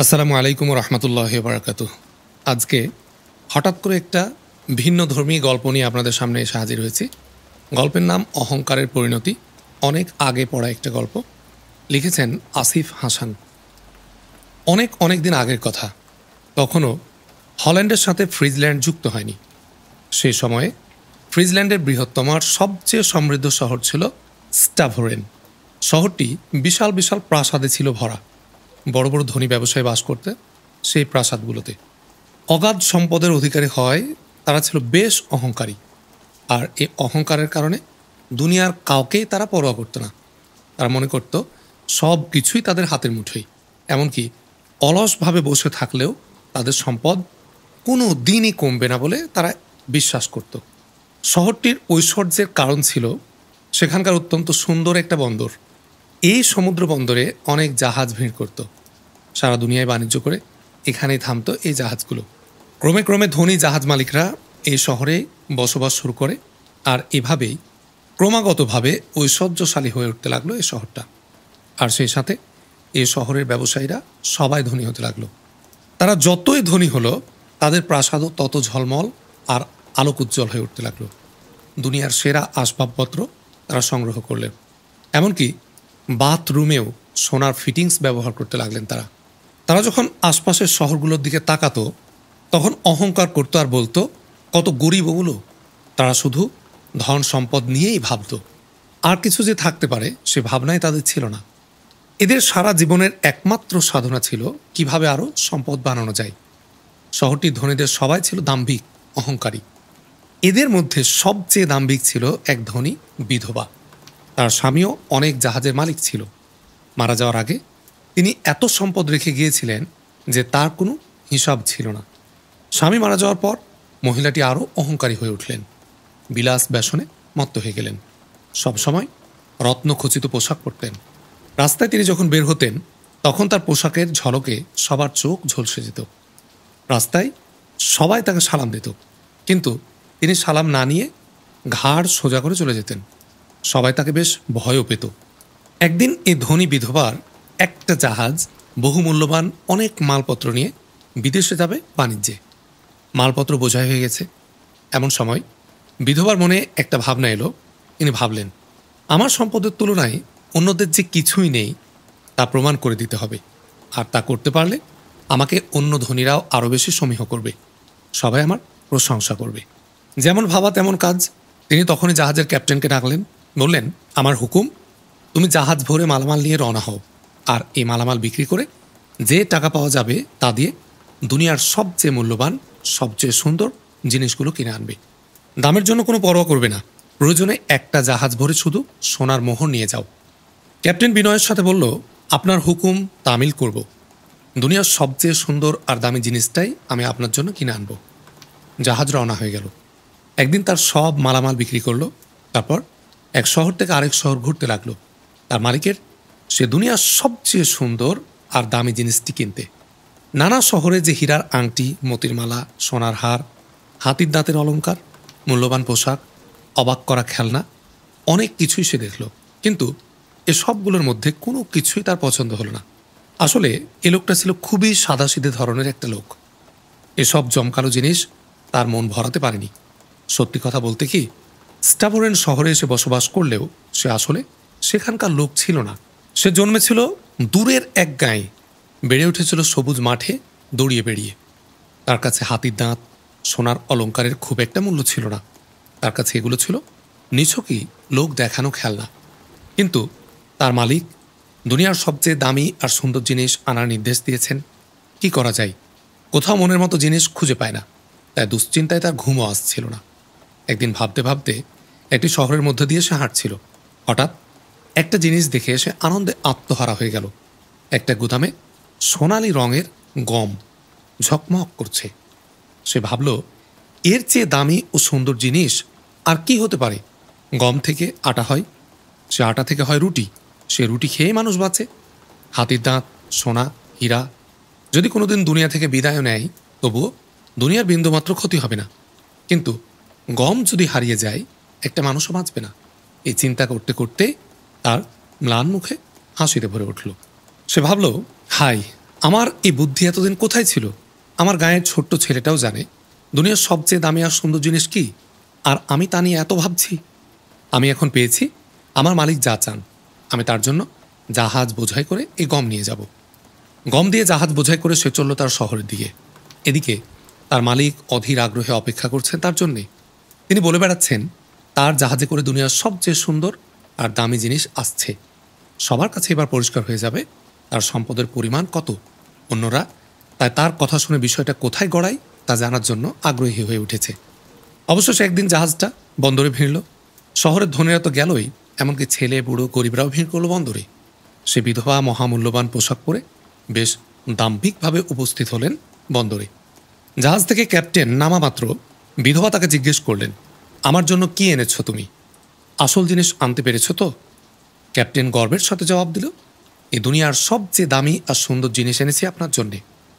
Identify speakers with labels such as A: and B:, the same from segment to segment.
A: আসসালামু আলাইকুম রহমতুল্লাহ বারাকাতুহ। আজকে হঠাৎ করে একটা ভিন্ন ধর্মী গল্প নিয়ে আপনাদের সামনে এসে হাজির হয়েছি। গল্পের নাম অহংকারের পরিণতি। অনেক আগে পড়া একটা গল্প, লিখেছেন আসিফ হাসান। অনেক দিন আগের কথা। তখনও হল্যান্ডের সাথে ফ্রিজল্যান্ড যুক্ত হয়নি। সেই সময়ে ফ্রিজল্যান্ডের বৃহত্তম আর সবচেয়ে সমৃদ্ধ শহর ছিল স্টাভোরেন। শহরটি বিশাল বিশাল প্রাসাদে ছিল ভরা। বড় বড় ধনী ব্যবসায়ী বাস করতে সেই প্রাসাদগুলোতে। অগাধ সম্পদের অধিকারী হয় তারা ছিল বেশ অহংকারী, আর এই অহংকারের কারণে দুনিয়ার কাউকেই তারা পরোয়া করতো না। তারা মনে করত সব কিছুই তাদের হাতের মুঠোয়। এমনকি অলসভাবে বসে থাকলেও তাদের সম্পদ কোনো দিনই কমবে না বলে তারা বিশ্বাস করত। শহরটির ঐশ্বর্যের কারণ ছিল সেখানকার অত্যন্ত সুন্দর একটা বন্দর। এই সমুদ্র বন্দরে অনেক জাহাজ ভিড় করত। সারা দুনিয়ায় বাণিজ্য করে এখানেই থামতো এই জাহাজগুলো। ক্রমে ক্রমে ধনী জাহাজ মালিকরা এই শহরে বসবাস শুরু করে, আর এভাবেই ক্রমাগতভাবে ঐশ্বর্যশালী হয়ে উঠতে লাগলো এই শহরটা। আর সেই সাথে এই শহরের ব্যবসায়ীরা সবাই ধনী হতে লাগলো। তারা যতই ধনী হলো তাদের প্রাসাদও তত ঝলমল আর আলোক উজ্জ্বল হয়ে উঠতে লাগলো। দুনিয়ার সেরা আসবাবপত্র তারা সংগ্রহ করলেন। এমনকি বাথরুমেও সোনার ফিটিংস ব্যবহার করতে লাগলেন তারা। তারা যখন আশপাশের শহরগুলোর দিকে তাকাতো তখন অহংকার করতো আর বলতো, কত গরিব ওগুলো। তারা শুধু ধন সম্পদ নিয়েই ভাবত, আর কিছু যে থাকতে পারে সে ভাবনাই তাদের ছিল না। এদের সারা জীবনের একমাত্র সাধনা ছিল কিভাবে আরও সম্পদ বানানো যায়। শহরটির ধনীদের সবাই ছিল দাম্ভিক, অহংকারী। এদের মধ্যে সবচেয়ে দাম্ভিক ছিল এক ধনী বিধবা। তার স্বামীও অনেক জাহাজের মালিক ছিল। মারা যাওয়ার আগে তিনি এত সম্পদ রেখে গিয়েছিলেন যে তার কোনো হিসাব ছিল না। স্বামী মারা যাওয়ার পর মহিলাটি আরও অহংকারী হয়ে উঠলেন। বিলাস ব্যসনে মত্ত হয়ে গেলেন। সবসময় রত্নখচিত পোশাক পরতেন। রাস্তায় তিনি যখন বের হতেন তখন তার পোশাকের ঝলকে সবার চোখ ঝলসে যেত। রাস্তায় সবাই তাকে সালাম দিত, কিন্তু তিনি সালাম না নিয়ে ঘাড় সোজা করে চলে যেতেন। সবাই তাকে বেশ ভয়ও পেত। একদিন এই ধনী বিধবার একটা জাহাজ বহুমূল্যবান অনেক মালপত্র নিয়ে বিদেশে যাবে বাণিজ্যে। মালপত্র বোঝাই হয়ে গেছে। এমন সময় বিধবার মনে একটা ভাবনা এলো। তিনি ভাবলেন, আমার সম্পদের তুলনায় অন্যদের যে কিছুই নেই তা প্রমাণ করে দিতে হবে, আর তা করতে পারলে আমাকে অন্য ধনীরাও আরও বেশি সমীহ করবে। সবাই আমার প্রশংসা করবে। যেমন ভাবা তেমন কাজ। তিনি তখনই জাহাজের ক্যাপ্টেনকে ডাকলেন। বললেন, আমার হুকুম, তুমি জাহাজ ভরে মালামাল নিয়ে রওনা হও, আর এই মালামাল বিক্রি করে যে টাকা পাওয়া যাবে তা দিয়ে দুনিয়ার সবচেয়ে মূল্যবান, সবচেয়ে সুন্দর জিনিসগুলো কিনে আনবে। দামের জন্য কোনো পরোয়া করবে না। প্রয়োজনে একটা জাহাজ ভরে শুধু সোনার মোহর নিয়ে যাও। ক্যাপ্টেন বিনয়ের সাথে বলল, আপনার হুকুম তামিল করব। দুনিয়ার সবচেয়ে সুন্দর আর দামি জিনিসটাই আমি আপনার জন্য কিনে আনব। জাহাজ রওনা হয়ে গেল। একদিন তার সব মালামাল বিক্রি করলো। তারপর এক শহর থেকে আরেক শহর ঘুরতে লাগলো তার মালিকের সে দুনিয়ার সবচেয়ে সুন্দর আর দামি জিনিসটি কিনতে। নানা শহরে যে হীরার আংটি, মতির মালা, সোনার হার, হাতির দাঁতের অলংকার, মূল্যবান পোশাক, অবাক করা খেলনা, অনেক কিছুই সে দেখল। কিন্তু এসবগুলোর মধ্যে কোনো কিছুই তার পছন্দ হলো না। আসলে এ লোকটা ছিল খুবই সাদাসিধে ধরনের একটা লোক। এসব জমকালো জিনিস তার মন ভরাতে পারেনি। সত্যি কথা বলতে কি, স্টাভোরেন শহরে এসে বসবাস করলেও সে আসলে সেখানকার লোক ছিল না। সে জন্মেছিল দূরের এক গাঁয়ে, বেড়ে উঠেছিল সবুজ মাঠে দৌড়িয়ে বেড়িয়ে। তার কাছে হাতির দাঁত, সোনার অলংকারের খুব একটা মূল্য ছিল না। তার কাছে এগুলো ছিল নিছকই লোক দেখানো খেলনা। কিন্তু তার মালিক দুনিয়ার সবচেয়ে দামি আর সুন্দর জিনিস আনার নির্দেশ দিয়েছেন। কি করা যায়? কোথাও মনের মতো জিনিস খুঁজে পায় না। তাই দুশ্চিন্তায় তার ঘুমও আসছিল না। একদিন ভাবতে ভাবতে একটি শহরের মধ্যে দিয়ে সে হাঁটছিল। হঠাৎ একটা জিনিস দেখে সে আনন্দে আত্মহারা হয়ে গেল। একটা গুদামে সোনালি রঙের গম ঝকমক করছে। সে ভাবল, এর চেয়ে দামি ও সুন্দর জিনিস আর কি হতে পারে? গম থেকে আটা হয়, সে আটা থেকে হয় রুটি, সে রুটি খেয়ে মানুষ বাঁচে। হাতির দাঁত, সোনা, হীরা যদি কোনোদিন দুনিয়া থেকে বিদায় নেয় তবুও দুনিয়ার বিন্দুমাত্র ক্ষতি হবে না। কিন্তু গম যদি হারিয়ে যায় একটা মানুষও বাঁচবে না। এই চিন্তা করতে করতে তার ম্লান মুখে হাসিতে ভরে উঠল। সে ভাবল, হাই, আমার এই বুদ্ধি এতদিন কোথায় ছিল? আমার গায়ের ছোট্ট ছেলেটাও জানে দুনিয়ার সবচেয়ে দামি আর সুন্দর জিনিস কি, আর আমি তা নিয়ে এত ভাবছি। আমি এখন পেয়েছি, আমার মালিক যা চান। আমি তার জন্য জাহাজ বোঝাই করে এই গম নিয়ে যাব। গম দিয়ে জাহাজ বোঝাই করে সে চলল তার শহরের দিকে। এদিকে তার মালিক অধীর আগ্রহে অপেক্ষা করছেন তার জন্যে। তিনি বলে বেড়াচ্ছেন তার জাহাজে করে দুনিয়ার সবচেয়ে সুন্দর আর দামি জিনিস আসছে। সবার কাছে এবার পরিষ্কার হয়ে যাবে তার সম্পদের পরিমাণ কত। অন্যরা তাই তার কথা শুনে বিষয়টা কোথায় গড়ায় তা জানার জন্য আগ্রহী হয়ে উঠেছে। অবশ্য সে একদিন জাহাজটা বন্দরে ভিড়ল। শহরের ধনীরা তো গেলই, এমনকি ছেলে বুড়ো গরিবরাও ভিড় করল বন্দরে। সে বিধবা মহামূল্যবান পোশাক পরে বেশ দাম্ভিকভাবে উপস্থিত হলেন বন্দরে। জাহাজ থেকে ক্যাপ্টেন নামা মাত্র বিধবা তাকে জিজ্ঞেস করলেন, আমার জন্য কি এনেছ তুমি? আসল জিনিস আনতে পেরেছ তো? ক্যাপ্টেন গর্বের সাথে জবাব দিল, এই দুনিয়ার সবচেয়ে দামি আর সুন্দর জিনিস এনেছি আপনার জন্যে।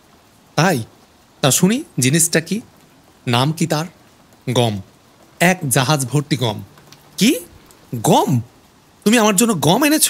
A: তাই? তা শুনি জিনিসটা কি? নাম কি তার? গম। এক জাহাজ ভর্তি গম। কি? গম? তুমি আমার জন্য গম এনেছ?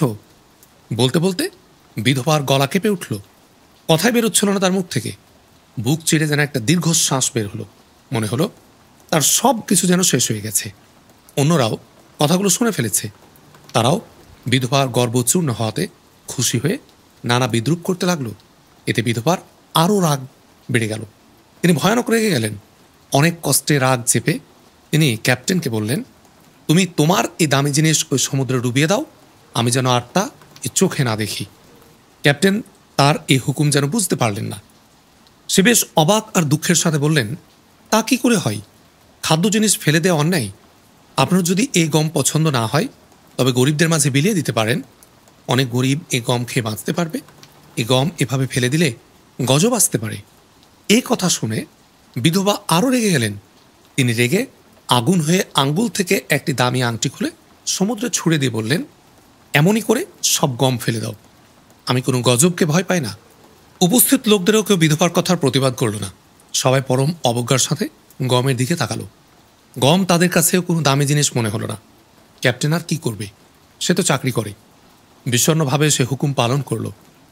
A: বলতে বলতে বিধবার গলা কেঁপে উঠল। কথাই বেরোচ্ছিল না তার মুখ থেকে। বুক চিরে যেন একটা দীর্ঘশ্বাস বের হলো। মনে হলো তার সব কিছু যেন শেষ হয়ে গেছে। অন্যরাও কথাগুলো শুনে ফেলেছে। তারাও বিধবার গর্বচূর্ণ হওয়াতে খুশি হয়ে নানা বিদ্রূপ করতে লাগলো। এতে বিধবার আরও রাগ বেড়ে গেল। তিনি ভয়ানক রেগে গেলেন। অনেক কষ্টে রাগ চেপে তিনি ক্যাপ্টেনকে বললেন, তুমি তোমার এই দামি জিনিস ওই সমুদ্রে ডুবিয়ে দাও, আমি যেন আর তা এ চোখে না দেখি। ক্যাপ্টেন তার এই হুকুম যেন বুঝতে পারলেন না। সে বেশ অবাক আর দুঃখের সাথে বললেন, তা কি করে হয়? খাদ্য জিনিস ফেলে দেওয়া অন্যায়। আপনার যদি এই গম পছন্দ না হয় তবে গরিবদের মাঝে বিলিয়ে দিতে পারেন। অনেক গরিব এই গম খেয়ে বাঁচতে পারবে। এই গম এভাবে ফেলে দিলে গজব আসতে পারে। এই কথা শুনে বিধবা আরও রেগে গেলেন। তিনি রেগে আগুন হয়ে আঙ্গুল থেকে একটি দামি আংটি খুলে সমুদ্রে ছুঁড়ে দিয়ে বললেন, এমনই করে সব গম ফেলে দাও। আমি কোনো গজবকে ভয় পাই না। উপস্থিত লোকদেরও কেউ বিধবার কথার প্রতিবাদ করল না। সবাই পরম অবজ্ঞার সাথে গমের দিকে তাকালো। গম তাদের কাছেও কোনো দামি জিনিস মনে হলো না। ক্যাপ্টেন আর কি করবে? সে তো চাকরি করে। বিষণ্ণভাবে সে হুকুম পালন করল।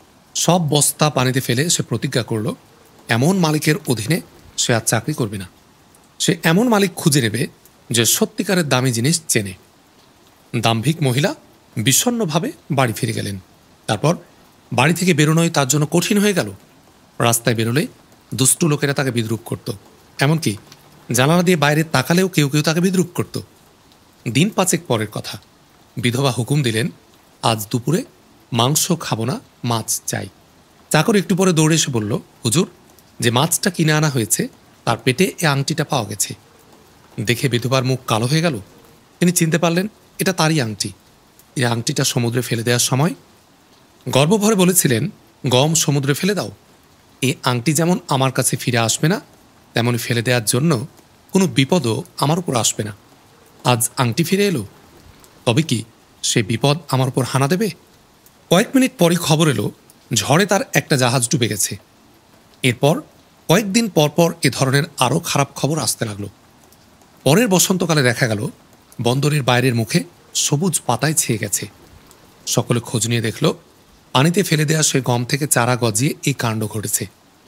A: সব বস্তা পানিতে ফেলে সে প্রতিজ্ঞা করল, এমন মালিকের অধীনে সে আর চাকরি করবে না। সে এমন মালিক খুঁজে নেবে যে সত্যিকারের দামি জিনিস চেনে। দাম্ভিক মহিলা বিষণ্ণভাবে বাড়ি ফিরে গেলেন। তারপর বাড়ি থেকে বেরোনোই তার জন্য কঠিন হয়ে গেল। রাস্তায় বেরোলে দুষ্টু লোকেরা তাকে বিদ্রূপ করত। এমনকি জানালা দিয়ে বাইরে তাকালেও কেউ কেউ তাকে বিদ্রূপ করত। দিন পাঁচেক পরের কথা, বিধবা হুকুম দিলেন, আজ দুপুরে মাংস খাবো না, মাছ চাই। চাকর একটু পরে দৌড়ে এসে বলল, হুজুর, যে মাছটা কিনে আনা হয়েছে তার পেটে এ আংটিটা পাওয়া গেছে। দেখে বিধবার মুখ কালো হয়ে গেল। তিনি চিনতে পারলেন এটা তারই আংটি। এই আংটিটা সমুদ্রে ফেলে দেওয়ার সময় গর্বভরে বলেছিলেন, গম সমুদ্রে ফেলে দাও। এই আংটি যেমন আমার কাছে ফিরে আসবে না, তেমন ফেলে দেওয়ার জন্য কোনো বিপদও আমার উপর আসবে না। আজ আংটি ফিরে এলো, তবে কি সে বিপদ আমার উপর হানা দেবে? কয়েক মিনিট পরই খবর এলো ঝড়ে তার একটা জাহাজ ডুবে গেছে। এরপর কয়েকদিন পরপর এ ধরনের আরও খারাপ খবর আসতে লাগলো। পরের বসন্তকালে দেখা গেল বন্দরের বাইরের মুখে সবুজ পাতায় ছেয়ে গেছে। সকলে খোঁজ নিয়ে দেখল পানিতে ফেলে দেওয়া সে গম থেকে চারা গজিয়ে এই কাণ্ড ঘটেছে।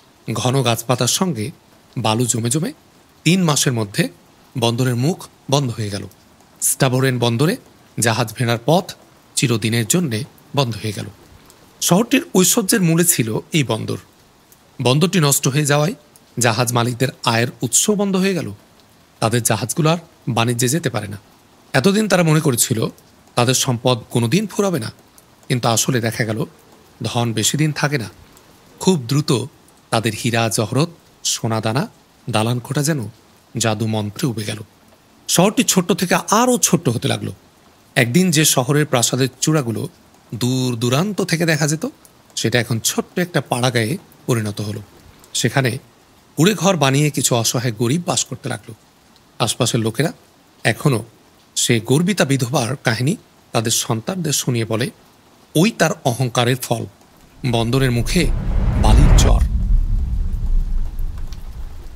A: ঘন গাছপাতার সঙ্গে বালু জমে জমে 3 মাসের মধ্যে বন্দরের মুখ বন্ধ হয়ে গেল। স্টাবোরেন বন্দরে জাহাজ ভেড়ার পথ চিরদিনের জন্যে বন্ধ হয়ে গেল। শহরটির ঐশ্বর্যের মূলে ছিল এই বন্দর। বন্দরটি নষ্ট হয়ে যাওয়ায় জাহাজ মালিকদের আয়ের উৎসও বন্ধ হয়ে গেল। তাদের জাহাজগুলো আর বাণিজ্যে যেতে পারে না। এতদিন তারা মনে করেছিল তাদের সম্পদ কোনোদিন ফুরাবে না, কিন্তু আসলে দেখা গেল ধন বেশি দিন থাকে না। খুব দ্রুত তাদের হীরা জহরত, সোনাদানা, দালানকোটা যেন জাদু মন্ত্রে উবে গেল। শহরটি ছোট্ট থেকে আরও ছোট্ট হতে লাগলো। একদিন যে শহরের প্রাসাদের চূড়াগুলো দূর দূরান্ত থেকে দেখা যেত, সেটা এখন ছোট্ট একটা পাড়াগাঁয়ে পরিণত হলো। সেখানে কুড়ে ঘর বানিয়ে কিছু অসহায় গরিব বাস করতে লাগলো। আশপাশের লোকেরা এখনও সে গর্বিতা বিধবার কাহিনী তাদের সন্তানদের শুনিয়ে বলে, ওই তার অহংকারের ফল। বন্দরের মুখে বালির চর।